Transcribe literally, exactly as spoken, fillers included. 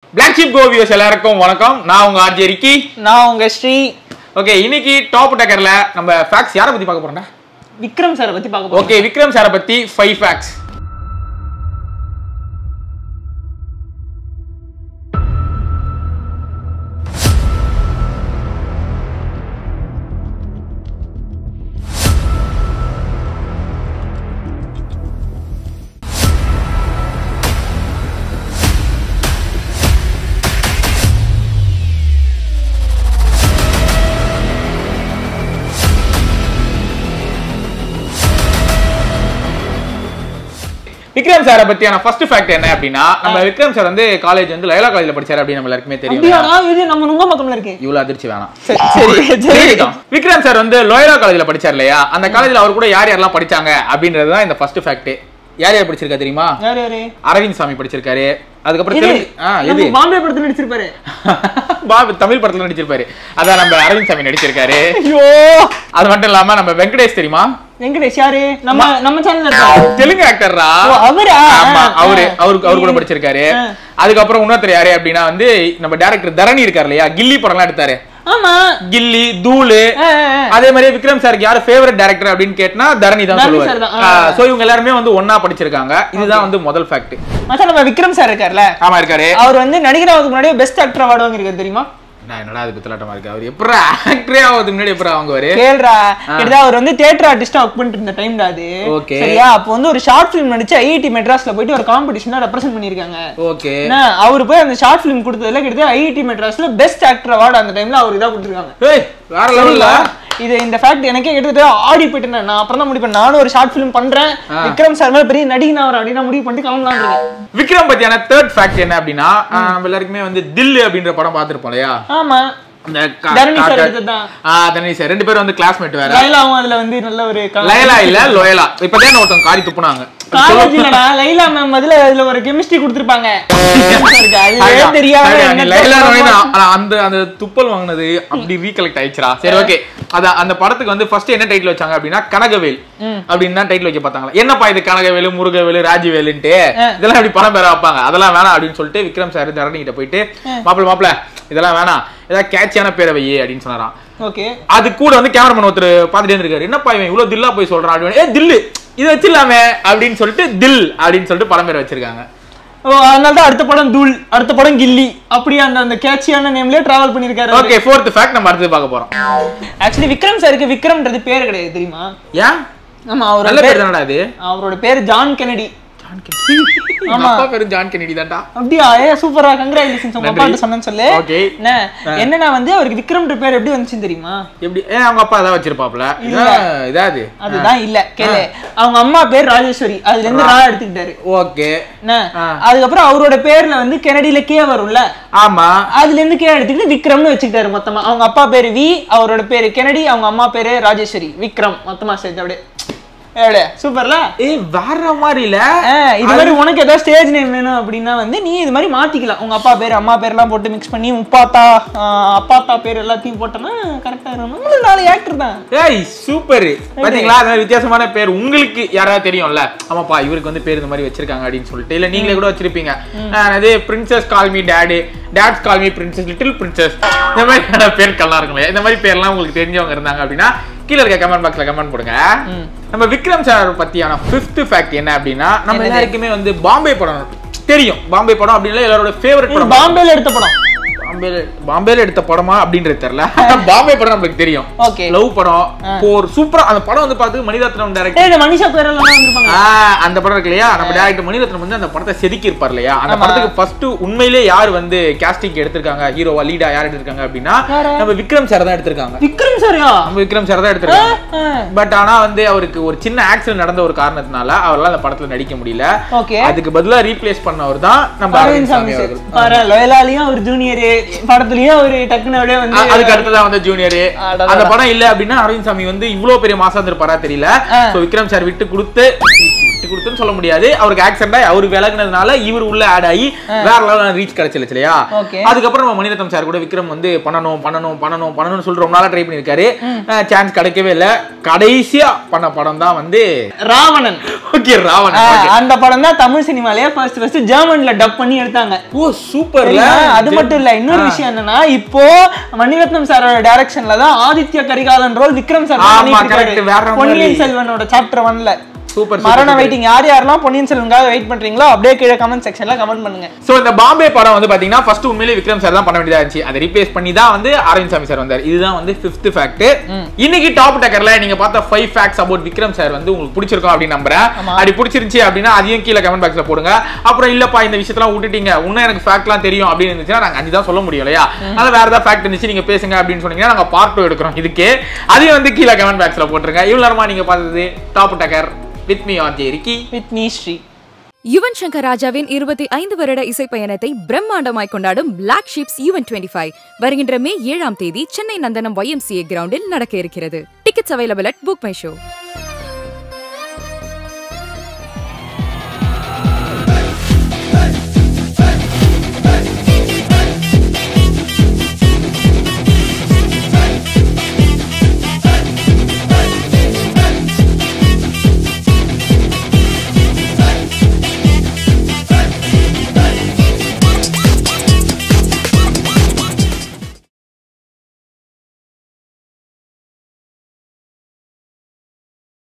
Blacksheep Go viewers எல்லாருக்கும் வணக்கம். நான் உங்க ஆர்ஜே ரிக்கி, நான் உங்க ஸ்ரீ. ஓகே, இன்னைக்கு டாப் டக்கர்ல நம்ம ஃபேக்ட்ஸ் யாரை பத்தி பார்க்க போறோம்டா? விக்ரம் சாரை பத்தி பார்க்க போறோம். ஓகே, விக்ரம் சாரை பத்தி five ஃபேக்ட்ஸ். விக்ரம் சாரை பத்தியான ஃபர்ஸ்ட் ஃபேக்ட் என்ன அப்படின்னா, நம்ம விக்ரம் சார் வந்து காலேஜ் வந்து லயோலா காலேஜ்ல படிச்சாரு அப்படின்னு நம்ம எல்லாருக்குமே தெரியும். இது நம்ம நுங்க மக்கம்ல இருக்கு. இவ்வளவு அதிர்ச்சி வேணாம். சரி சரி. விக்ரம் சார் வந்து லயோலா காலேஜ்ல படிச்சார் இல்லையா? அந்த காலேஜ்ல அவர் கூட யார் யாரெல்லாம் படிச்சாங்க அப்படின்றது தான் இந்த ஃபர்ஸ்ட் ஃபேக்ட். யார் யார் படிச்சிருக்கா தெரியுமா? யார் யாரு? அரவிந்த் சாமி படிச்சிருக்காரு. அதுக்கப்புறம் தெலுங்கு ஆ இது பாம்பே படத்துல நடிச்சிருப்பாரு. பாம்பே தமிழ் படத்துல நடிச்சிருப்பாரு. அதான் நம்ம அரவிந்த் சாமி நடிச்சிருக்காரு. ஐயோ, அது மட்டும் இல்லாம நம்ம வெங்கடேஷ் தெரியுமா? வெங்கடேஷ் யாரு? நம்ம நம்ம சேனல்ல இருக்காரு. தெலுங்கு ஆக்டர்ரா. அவரா? ஆமா, அவரு அவருக்கு அவர் கூட படிச்சிருக்காரு. அதுக்கப்புறம் இன்னொருத்தர் யாரு அப்படின்னா வந்து நம்ம டைரக்டர் தரணி இருக்காரு இல்லையா? கில்லி படம்லாம் எடுத்தாரு. ஆமா, கில்லி, தூளு. அதே மாதிரி விக்ரம் சாருக்கு யாரு ஃபேவரட் டைரக்டர் அப்படின்னு கேட்டா தரணி தான் சொல்லுவாரு. சோ இவங்க எல்லாருமே வந்து ஒண்ணா படிச்சிருக்காங்க. இதுதான் வந்து முதல் ஃபேக்ட். மச்சான், நம்ம விக்ரம் சார் இருக்கார்ல? ஆமா இருக்காரு. அவர் வந்து நடிகர் ஆவதுக்கு முன்னாடி பெஸ்ட் ஆக்டர் அவார்ட் வாங்கிருக்காரு தெரியுமா? நான் என்னடா அது குத்தலாட்டமா இருக்கு. அவர் எப்பற ஆக்டரே ஆவதுக்கு முன்னாடி எப்பற வாங்குவாரு? கேள்றா. கிட்டதா அவர் வந்து தியேட்டர் ஆர்டிஸ்டா வர்க் பண்ணிட்டு இருந்த டைம்ல அது. ஓகே. சரியா? அப்போ வந்து ஒரு ஷார்ட் ஃபிலிம் நடிச்சு ஐஐடி மெட்ராஸ்ல போயிட்டு ஒரு காம்படிஷன்ல ரெப்ரசன்ட் பண்ணிருக்காங்க. ஓகே. அவர் போய் அந்த ஷார்ட் ஃபிலிம் கொடுத்ததுல கிட்டத்தட்ட ஐஐடி மெட்ராஸ்ல பெஸ்ட் ஆக்டர் அவார்ட் அந்த டைம்ல அவர் இதா கொடுத்திருக்காங்க. ஏய், வேற லெவல்ல. இது இந்த ஃபேக்ட் எனக்கே கிட்டத்தட்ட ஆடி போயிட்டேன். நான் அப்புறம் தான் முடிவு பண்ணேன், நானும் ஒரு ஷார்ட் ஃபிலிம் பண்றேன், விக்ரம் சார் மாதிரி பெரிய நடிகனா வர அப்படின்னு முடிவு பண்ணிட்டு கிளம்பலாம் இருக்கேன். விக்ரம் பத்தியான தேர்ட் ஃபேக்ட் என்ன அப்படின்னா, நம்ம எல்லாருக்குமே வந்து தில் அப்படின்ற படம் பார்த்திருப்போம் இல்லையா? ஆமா, தரணி சார் எடுத்ததான். ஆ, தரணி சார் ரெண்டு பேரும் வந்து கிளாஸ்மேட் வேற. லைலாவும் அதுல வந்து நல்ல ஒரு லைலா இல்ல லோயலா. இப்பதான் ஒருத்தன் காரி துப்புனாங்க. காலேஜ் இல்லடா, லைலா மேம் அதுல அதுல ஒரு கெமிஸ்ட்ரி கொடுத்திருப்பாங்க. அதுவே தெரியாம லைலா நோயினா அந்த அந்த துப்பல் வாங்குனது அப்படி ரீகலெக்ட் ஆயிடுச்சுடா. சரி, ஓகே. அத அந்த படத்துக்கு வந்து ஃபர்ஸ்ட் என்ன டைட்டில் வச்சாங்க அப்படின்னா கனகவேல் அப்படின்னு தான் டைட்டில் வைக்க பார்த்தாங்க. என்னப்பா இது கனகவேலு, முருகவேலு, ராஜவேலுன்ட்டு இதெல்லாம் அப்படி படம் பேர வைப்பாங்க. அதெல்லாம் வேணாம் அப்படின்னு சொல்லிட்டு விக்ரம் சார் தரணி கிட்ட போயிட்டு, மாப்பிள்ள மாப்பிள்ள இதெல்லாம் வேணாம், ஏதாவது கேட்சியான பேரை வை அப்படின்னு சொன்னாராம். ஓகே. அது கூட வந்து கேமராமேன் ஒருத்தர் பார்த்துட்டே இருக்காரு. என்னப்பா இவன் இவ்வளவு தில்லா போய் சொல்றான் அப்படின்னு. ஏ தில்லு இதை வச்சிடலாமே அப்படின்னு சொல்லிட்டு தில் அப்படின்னு சொல்லிட்டு படம் பேர் வச்சிருக்காங்க. ஓ, அதனால தான் அடுத்த படம் தூள், அடுத்த படம் கில்லி, அப்படியே அந்த அந்த கேட்சியான நேம்லயே டிராவல் பண்ணிருக்காரு. ஓகே, ஃபோர்த் ஃபேக்ட் நம்ம அடுத்து பார்க்க போறோம். ஆக்சுவலி விக்ரம் சாருக்கு விக்ரம்ன்றது பேர் கிடையாது தெரியுமா? ஏன்? ஆமா, அவரோட பேர் தானடா அது. அவரோட பேர் ஜான் கென்னடி. John Kennedy. ஆமா, அப்பா பேரு ஜான் கென்னடி தான்டா. அப்படியே ஏ சூப்பரா, கங்க்ராச்சுலேஷன்ஸ் உங்க அப்பாட்ட சொன்னேன்னு சொல்லு. ஓகே. என்ன என்னன்னா வந்து அவருக்கு விக்ரம்ன்ற பேர் எப்படி வந்துச்சு தெரியுமா? எப்படி? ஏ அவங்க அப்பா அத வச்சிருப்பாப்ல. இதாது அதுதான் இல்ல கேளு. அவங்க அம்மா பேர் ராஜேஸ்வரி, அதுல இருந்து ரா எடுத்துக்கிட்டாரு. ஓகே. என்ன அதுக்கு அப்புறம் அவரோட பேர்ல வந்து கென்னடில கே வரும்ல? ஆமா, அதுல இருந்து கே எடுத்துக்கிட்டு விக்ரம்னு வச்சுக்கிட்டாரு மொத்தமா. அவங்க அப்பா பேரு வி, அவரோட பேரு கென்னடி, அவங்க அம்மா பேரு ராஜேஸ்வரி, விக்ரம் மொத்தமா சேர்த்து அப்படியே. ஏடே சூப்பர்ல. ஏய் வேற மாதிரி இல்ல. இது மாதிரி உனக்கு ஏதாவது ஸ்டேஜ் நேம் வேணும் அப்படின்னா வந்து நீ இது மாதிரி மாத்திக்கலாம். உங்க அப்பா பேர் அம்மா பேர்லாம் போட்டு மிக்ஸ் பண்ணி முப்பாத்தா அப்பாத்தா பேர் எல்லாத்தையும் போட்டோம்னா கரெக்டா இருக்கும். உங்களுக்கு நாலு ஆக்டர் தான். ஏய் சூப்பர். பாத்தீங்களா, அந்த வித்தியாசமான பேர் உங்களுக்கு யாராவது தெரியும்ல? ஆமாப்பா இவருக்கு வந்து பேர் இந்த மாதிரி வச்சிருக்காங்க அப்படின்னு சொல்லிட்டு, இல்ல நீங்களே கூட வச்சிருப்பீங்க. அது princess call me daddy, dad call me princess, little princess, இந்த மாதிரி பேருக்கெல்லாம் இருக்குமே. இந்த மாதிரி பேர்லாம் உங்களுக்கு தெரிஞ்சவங்க இருந்தாங்க அப்படின்னா கீழ இருக்க கமெண்ட் பாக்ஸ்ல கமெண்ட் போடுங்க. நம்ம விக்ரம் சார் பத்தியான ஃபிஃப்த் ஃபேக்ட் என்ன அப்படின்னா, நம்ம எல்லாருக்குமே வந்து பாம்பே படம் தெரியும். பாம்பே படம் அப்படின்னா எல்லாரோட ஃபேவரட் படம். பாம்பேல எடுத்த படம். பாம்பேல பாம்பேல எடுத்த படமா அப்படின்றது தெரியல. பாம்பே படம் நமக்கு தெரியும். ஓகே. லவ் படம், போர், சூப்பரா அந்த படம் வந்து பார்த்து மணிரத்னம் டைரக்டர். ஏய் மனிஷா பேரெல்லாம் வந்திருப்பாங்க. ஆ அந்த படம் இருக்கு இல்லையா? நம்ம டைரக்டர் மணிரத்னம் வந்து அந்த படத்தை செதுக்கி இருப்பார் இல்லையா? அந்த படத்துக்கு ஃபர்ஸ்ட் உண்மையிலேயே யார் வந்து காஸ்டிங் எடுத்திருக்காங்க, ஹீரோவா லீடா யார் எடுத்திருக்காங்க அப்படின்னா நம்ம விக்ரம் சார் தான் எடுத்திருக்காங்க. விக்ரம் சார்யா? நம்ம விக்ரம் சார் தான் எடுத்திருக்காங்க. பட் ஆனா வந்து அவருக்கு ஒரு சின்ன ஆக்சிடென்ட் நடந்த ஒரு காரணத்தினால அவரால அந்த படத்துல நடிக்க முடியல. அதுக்கு பதிலா ரீப்ளேஸ் பண்ணவர் தான் நம்ம அரவிந்த் சாமி அவர்கள். பாரு லோயலாலியும் அவர் ஜூனியர், படத்துலயே ஒரு டக்குனு அப்படியே வந்து அதுக்கு அடுத்ததான் வந்து ஜூனியர். அந்த படம் இல்ல அப்படின்னா அரவிந்த் சாமி வந்து இவ்வளவு பெரிய மாசா இருந்திருப்பாரா தெரியல. சோ விக்ரம் சார் விட்டு கொடுத்து விட்டு கொடுத்துன்னு சொல்ல முடியாது, அவருக்கு ஆக்சிடென்ட் ஆகி அவரு விலகுனதுனால இவர் உள்ள ஆட் ஆகி வேற லெவல் ரீச் கிடைச்சிருச்சு இல்லையா. அதுக்கப்புறம் நம்ம மணிரத்னம் சார் கூட விக்ரம் வந்து பண்ணணும் பண்ணணும் பண்ணணும் பண்ணணும்னு சொல்லிட்டு ரொம்ப நாளா ட்ரை பண்ணிருக்காரு, சான்ஸ் கிடைக்கவே இல்லை. கடைசியா பண்ண படம் தான் வந்து ராவணன். ஓகே, ராவணன் அந்த படம் தான் தமிழ் சினிமாலயே ஃபர்ஸ்ட் ஃபர்ஸ்ட் ஜெர்மன்ல டப் பண்ணி எடுத்தாங்க. Oh super. அது மட்டும் இல்ல, இன்னொரு விஷயம் என்னன்னா இப்போ மணிரத்னம் சாரோட டைரக்ஷன்ல தான் ஆதித்ய கரிகாலன் ரோல் விக்ரம் சார் பண்ணிட்டு இருக்காரு. பொன்னியின் செல்வனோட சாப்டர் ஒன்ல சூப்பர் மரண வெயிட்டிங். யார் யாரெல்லாம் பொன்னியின் செல்வனுக்காக வெயிட் பண்றீங்களோ அப்படியே கீழே கமெண்ட் செக்ஷன்ல கமெண்ட் பண்ணுங்க. சோ இந்த பாம்பே படம் வந்து பாத்தீங்கன்னா ஃபர்ஸ்ட் உண்மையிலேயே விக்ரம் சார் தான் பண்ண வேண்டியதா இருந்துச்சு, அதை ரீப்ளேஸ் பண்ணி தான் வந்து அரவிந்த் சாமி சார் வந்தார். இதுதான் வந்து ஃபிஃப்த் ஃபேக்ட். இன்னைக்கு டாப் டக்கர்ல நீங்க பார்த்த five facts about Vikram sir வந்து உங்களுக்கு பிடிச்சிருக்கும் அப்படின்னு நம்புறேன். அப்படி பிடிச்சிருந்துச்சு அப்படின்னா அதையும் கீழே கமெண்ட் பாக்ஸ்ல போடுங்க. அப்புறம் இல்லப்பா இந்த விஷயத்தெல்லாம் விட்டுட்டீங்க, இன்னும் எனக்கு ஃபேக்ட்லாம் தெரியும் அப்படின்னு இருந்துச்சுன்னா நாங்க அஞ்சு தான் சொல்ல முடியும் இல்லையா, அதனால வேற ஏதாவது ஃபேக்ட் இருந்துச்சு நீங்க பேசுங்க அப்படின்னு சொன்னீங்கன்னா நாங்க பார்ட் டூ எடுக்கிறோம் இதுக்கு, அதையும் வந்து கீழே கமெண்ட் பாக்ஸ்ல போட்டுருங்க. இவ்வளவு நேரமா நீங்க பார்த்தது top Takkar with me on Jeriki with me Sri. Yuvan Shankar ராஜாவின் இருபத்தி ஐந்து வருட இசை பயணத்தை பிரம்மாண்டமாய் கொண்டாடும் பிளாக் ஷீப்ஸ் ஈவென்ட் இருபத்தி ஐந்து வருகின்ற மே ஏழாம் தேதி Chennai Nandanam Y M C A கிரவுண்டில் நடக்க இருக்கிறது. Tickets available at book my show.